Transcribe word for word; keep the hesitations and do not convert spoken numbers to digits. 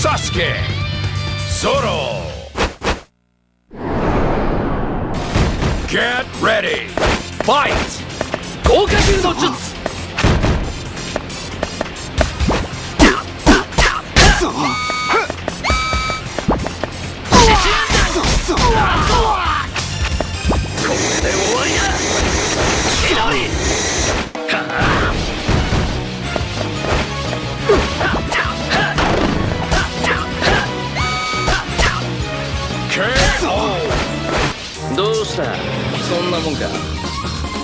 Sasuke Zoro. Get ready. Fight. 豪華柔道術。どうした？そんなもんか。